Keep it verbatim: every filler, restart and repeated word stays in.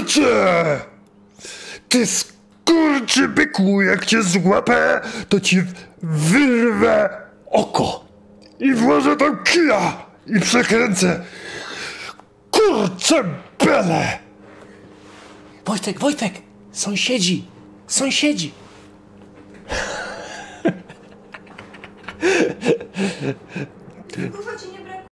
Kurczę! Ty skurczy byku, jak cię złapę, to ci wyrwę oko i włożę do kija i przekręcę. Kurczę bele! Wojtek, Wojtek! Sąsiedzi! Sąsiedzi!